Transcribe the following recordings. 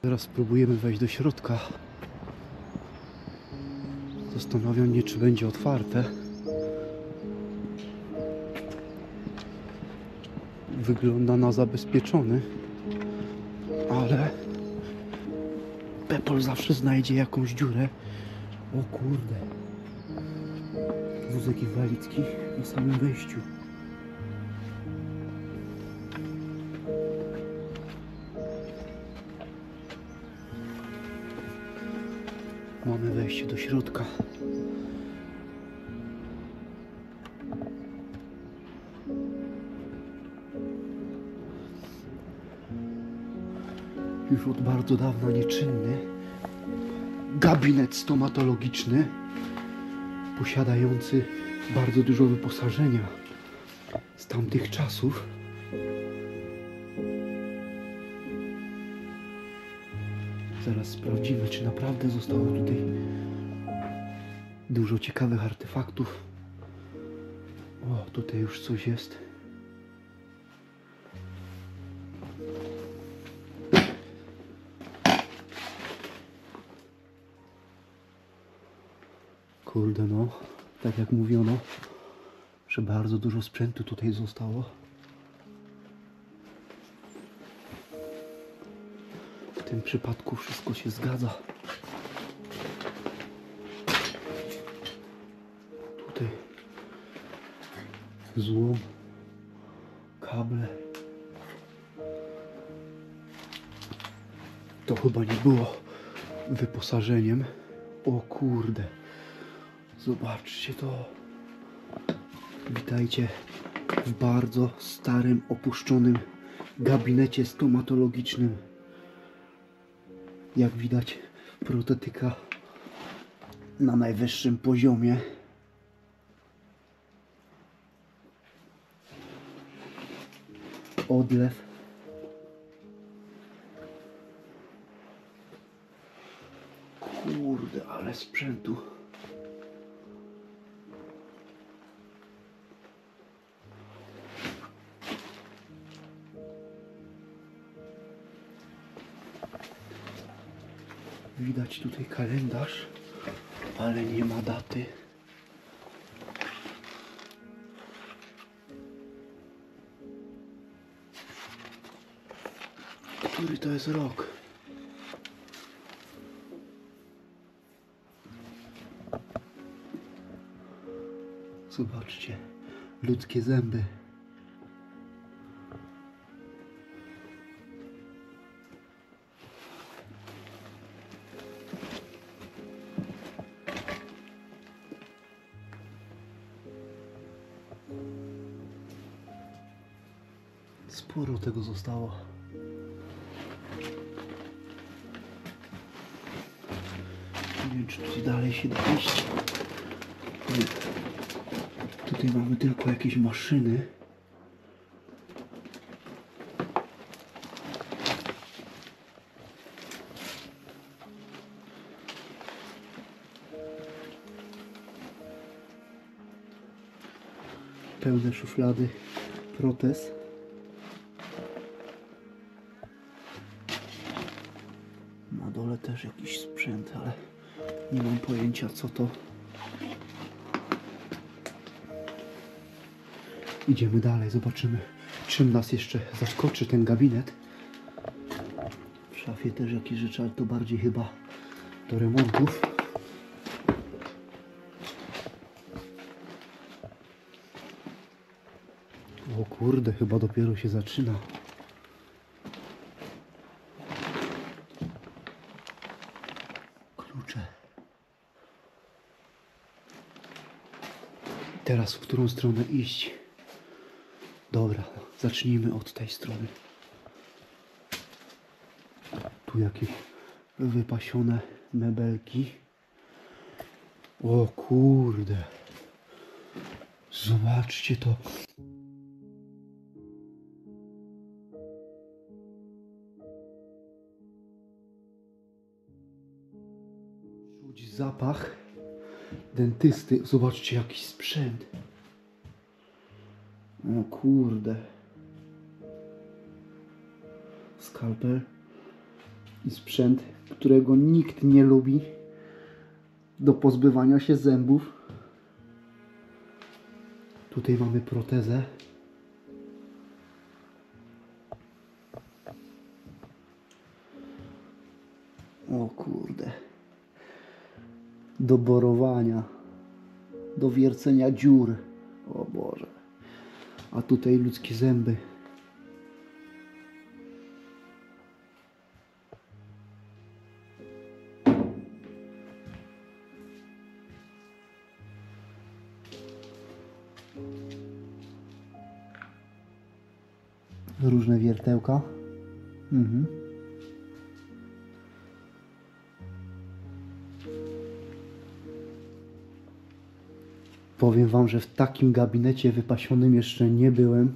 Teraz spróbujemy wejść do środka. Zastanawiam mnie, czy będzie otwarte. Wygląda na zabezpieczony, ale Pepol zawsze znajdzie jakąś dziurę. O kurde. Wózek inwalidzki na samym wejściu. Mamy wejście do środka. Już od bardzo dawna nieczynny gabinet stomatologiczny posiadający bardzo dużo wyposażenia z tamtych czasów. Zaraz sprawdzimy, czy naprawdę zostało tutaj dużo ciekawych artefaktów. O, tutaj już coś jest. Kurde no, tak jak mówiono, że bardzo dużo sprzętu tutaj zostało. W tym przypadku wszystko się zgadza. Tutaj złom, kable. To chyba nie było wyposażeniem. O kurde. Zobaczcie to. Witajcie w bardzo starym, opuszczonym gabinecie stomatologicznym. Jak widać, protetyka na najwyższym poziomie. Odlew. Kurde, ale sprzętu. Widać tutaj kalendarz, ale nie ma daty. Który to jest rok? Zobaczcie, ludzkie zęby. Sporo tego zostało. Nie wiem, czy tutaj dalej się da iść. Nie. Tutaj mamy tylko jakieś maszyny. Pełne szuflady protez. Na dole też jakiś sprzęt, ale nie mam pojęcia, co to. Idziemy dalej, zobaczymy, czym nas jeszcze zaskoczy ten gabinet. W szafie też jakieś rzeczy, ale to bardziej chyba do remontów. O kurde, chyba dopiero się zaczyna. Klucze. Teraz w którą stronę iść? Dobra, zacznijmy od tej strony. Tu jakieś wypasione mebelki. O kurde. Zobaczcie to. Czuć zapach dentysty. Zobaczcie, jaki sprzęt. O kurde. Skalpel. I sprzęt, którego nikt nie lubi do pozbywania się zębów. Tutaj mamy protezę. O kurde. Do borowania. Do wiercenia dziur. O Boże. A tutaj ludzkie zęby. Różne wiertełka. Powiem wam, że w takim gabinecie wypasionym jeszcze nie byłem.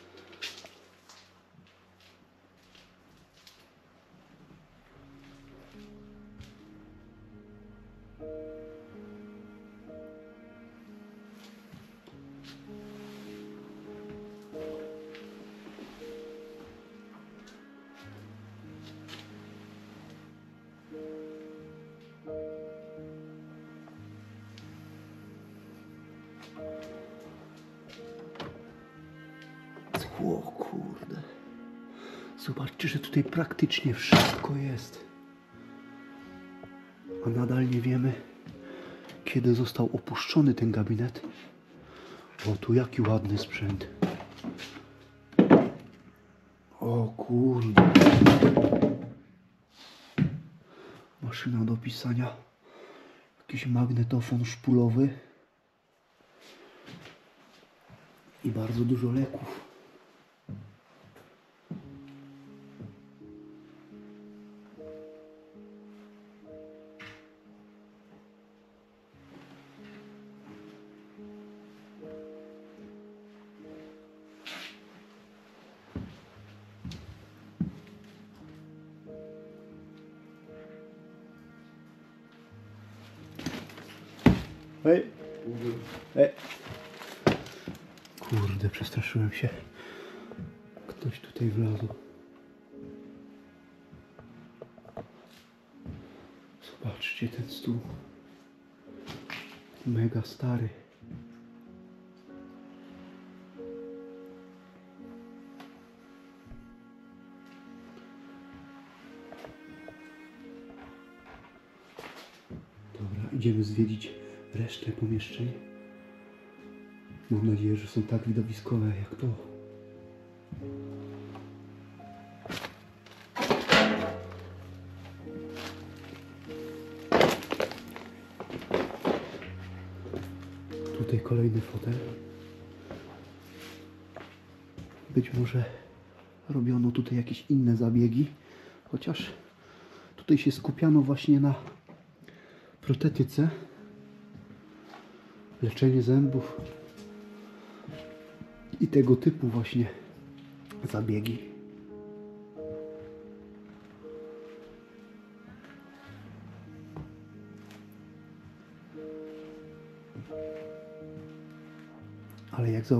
O kurde. Zobaczcie, że tutaj praktycznie wszystko jest. A nadal nie wiemy, kiedy został opuszczony ten gabinet. O, tu jaki ładny sprzęt. O kurde. Maszyna do pisania. Jakiś magnetofon szpulowy. I bardzo dużo leków. Hej! Hej! Kurde, przestraszyłem się. Ktoś tutaj wlazł. Zobaczcie ten stół. Mega stary. Dobra, idziemy zwiedzić resztę pomieszczeń. Mam nadzieję, że są tak widowiskowe jak to. Tutaj kolejny fotel. Być może robiono tutaj jakieś inne zabiegi, chociaż tutaj się skupiano właśnie na protetyce, leczenie zębów i tego typu właśnie zabiegi. Ale jak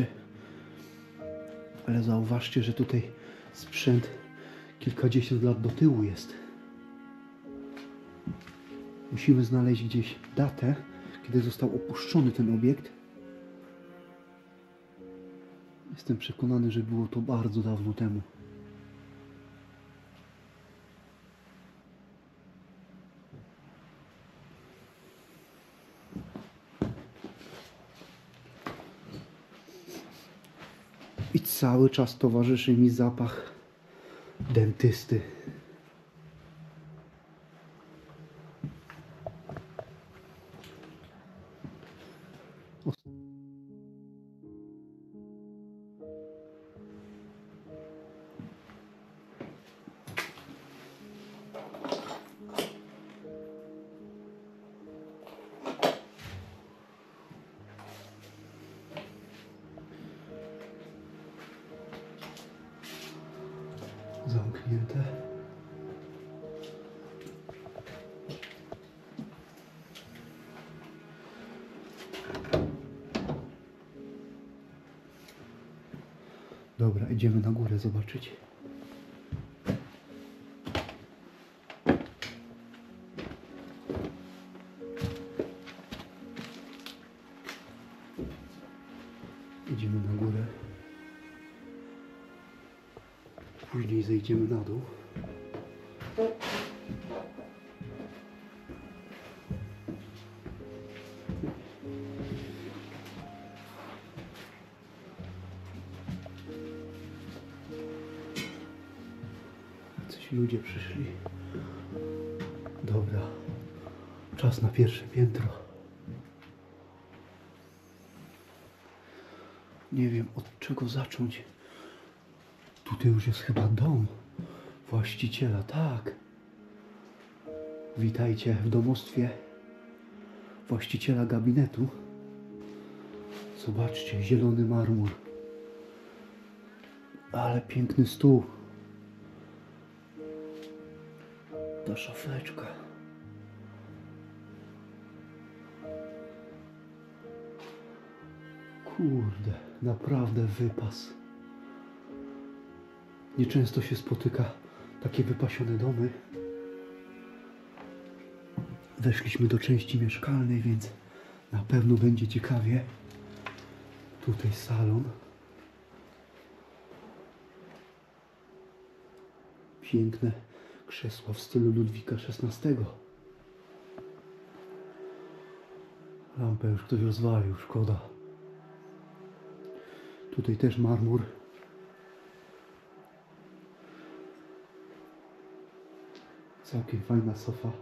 zauważcie, że tutaj sprzęt kilkadziesiąt lat do tyłu jest. Musimy znaleźć gdzieś datę, kiedy został opuszczony ten obiekt. Jestem przekonany, że było to bardzo dawno temu. I cały czas towarzyszy mi zapach dentysty. Zamknięte. Dobra, idziemy na górę zobaczyć. Wejdziemy na górę. Później zejdziemy na dół. Coś ludzie przyszli. Dobra. Czas na pierwsze piętro. Nie wiem, od czego zacząć. Tutaj już jest chyba dom właściciela, tak. Witajcie w domostwie właściciela gabinetu. Zobaczcie, zielony marmur. Ale piękny stół. Ta szafeczka. Kurde, naprawdę wypas. Nieczęsto się spotyka takie wypasione domy. Weszliśmy do części mieszkalnej, więc na pewno będzie ciekawie. Tutaj salon. Piękne krzesła w stylu Ludwika XVI. Lampę już ktoś rozwalił, szkoda. Tutaj też marmur. Całkiem fajna sofa.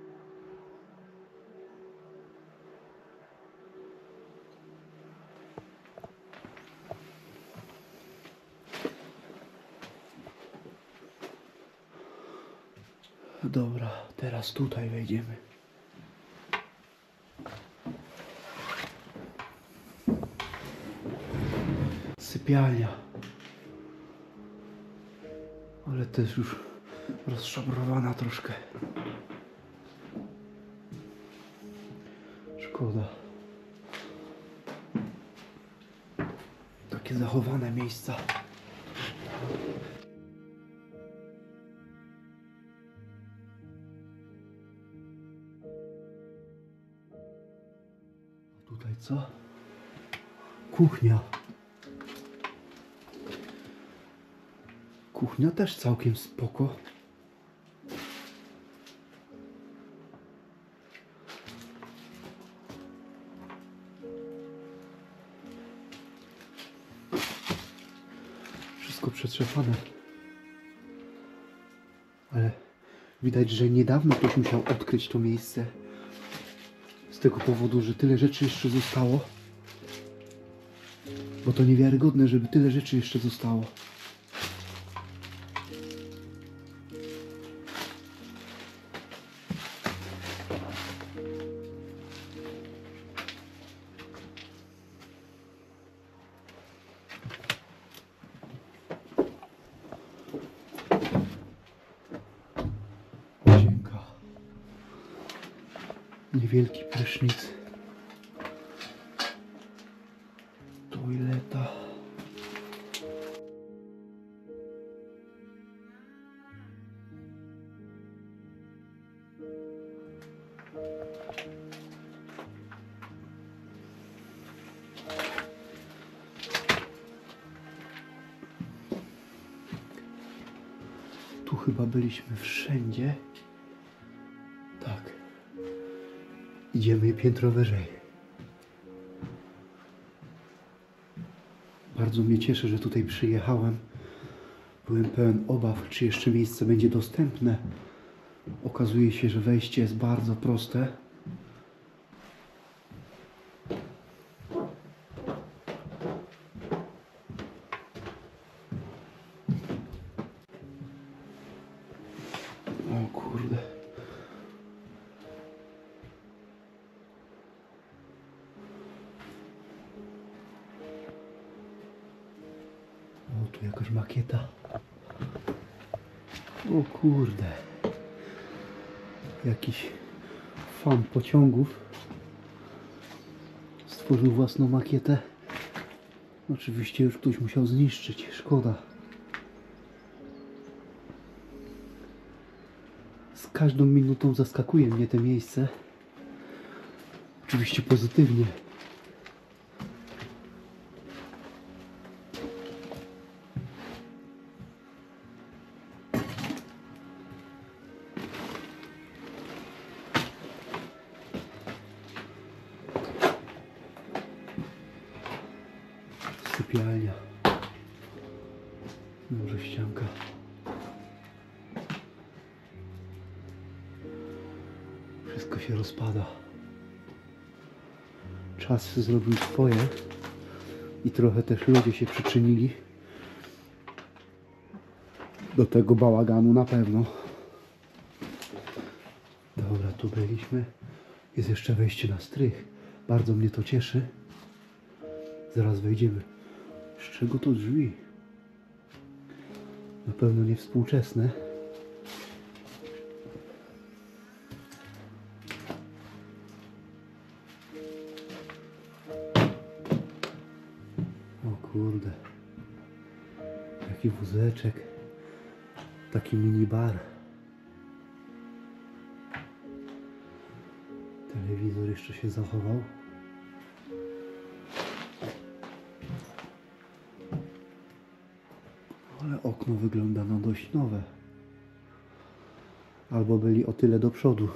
Dobra, teraz tutaj wejdziemy. Sypialnia. Ale też już rozszabrowana troszkę. Szkoda. Takie zachowane miejsca. A tutaj co? Kuchnia. Kuchnia też całkiem spoko. Wszystko przetrzepane. Ale widać, że niedawno ktoś musiał odkryć to miejsce. Z tego powodu, że tyle rzeczy jeszcze zostało. Bo to niewiarygodne, żeby tyle rzeczy jeszcze zostało. Łazienka. Niewielki prysznic. Toaleta. Tu chyba byliśmy wszędzie. Tak. Idziemy piętro wyżej. Bardzo mnie cieszy, że tutaj przyjechałem. Byłem pełen obaw, czy jeszcze miejsce będzie dostępne. Okazuje się, że wejście jest bardzo proste. O kurde. O, tu jakaś makieta. O kurde. Jakiś fan pociągów stworzył własną makietę. Oczywiście już ktoś musiał zniszczyć. Szkoda. Z każdą minutą zaskakuje mnie to miejsce. Oczywiście pozytywnie. Sypialnia. Może ścianka. Wszystko się rozpada. Czas zrobił swoje i trochę też ludzie się przyczynili do tego bałaganu na pewno. Dobra, tu byliśmy. Jest jeszcze wejście na strych. Bardzo mnie to cieszy. Zaraz wejdziemy. Z czego to drzwi? Na pewno nie współczesne. O kurde. Jaki wózeczek. Taki minibar. Telewizor jeszcze się zachował. Ale okno wygląda na dość nowe. Albo byli o tyle do przodu.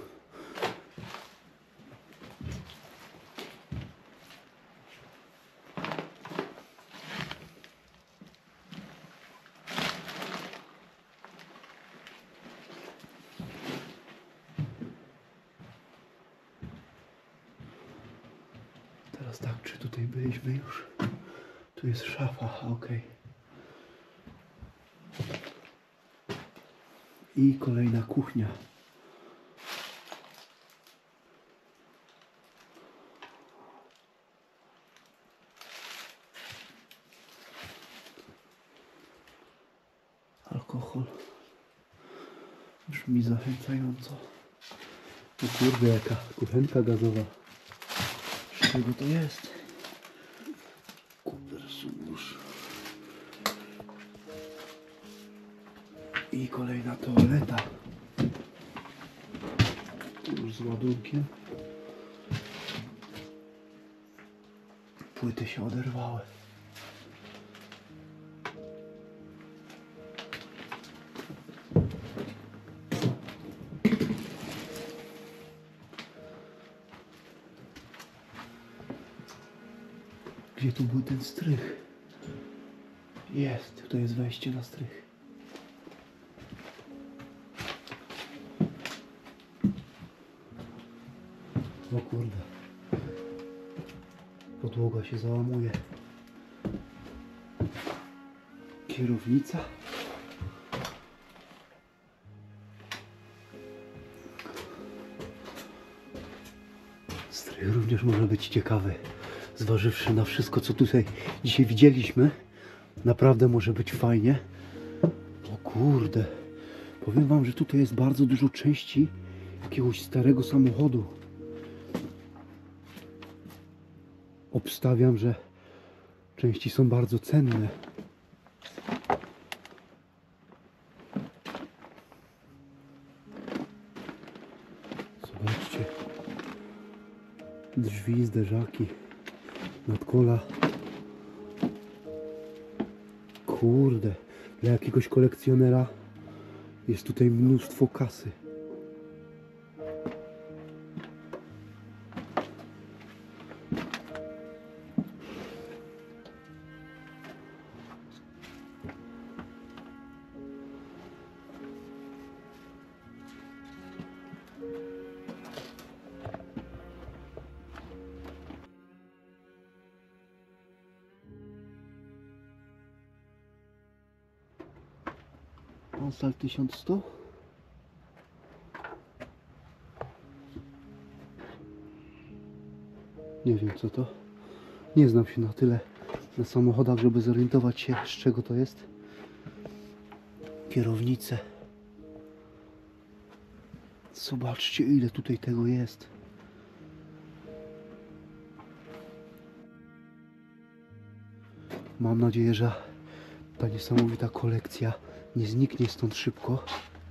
Teraz tak, czy tutaj byliśmy już? Tu jest szafa, ok. I kolejna kuchnia. Alkohol. Brzmi zachęcająco. O kurde, jaka kuchenka gazowa. Z czego to jest? Kupersusz. I kolejna toaleta. Już z ładunkiem. Płyty się oderwały. Gdzie tu był ten strych? Jest, tutaj jest wejście na strych. O kurde. Podłoga się załamuje. Kierownica. Strych również może być ciekawy. Zważywszy na wszystko, co tutaj dzisiaj widzieliśmy, naprawdę może być fajnie. O kurde. Powiem wam, że tutaj jest bardzo dużo części jakiegoś starego samochodu. Obstawiam, że części są bardzo cenne. Zobaczcie. Drzwi, zderzaki, nadkola. Kurde, dla jakiegoś kolekcjonera jest tutaj mnóstwo kasy. Onsal 1100. Nie wiem co to. Nie znam się na tyle na samochodach, żeby zorientować się, z czego to jest. Kierownice. Zobaczcie, ile tutaj tego jest. Mam nadzieję, że ta niesamowita kolekcja nie zniknie stąd szybko.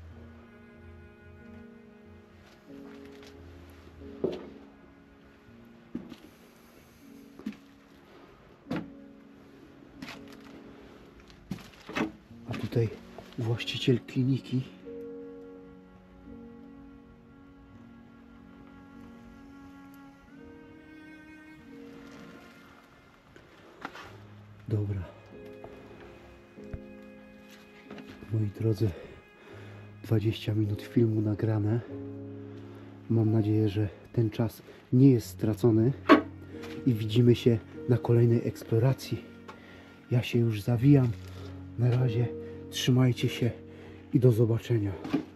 A tutaj właściciel kliniki. Dobra. Moi drodzy, 20 minut filmu nagrane. Mam nadzieję, że ten czas nie jest stracony i widzimy się na kolejnej eksploracji. Ja się już zawijam. Na razie trzymajcie się i do zobaczenia.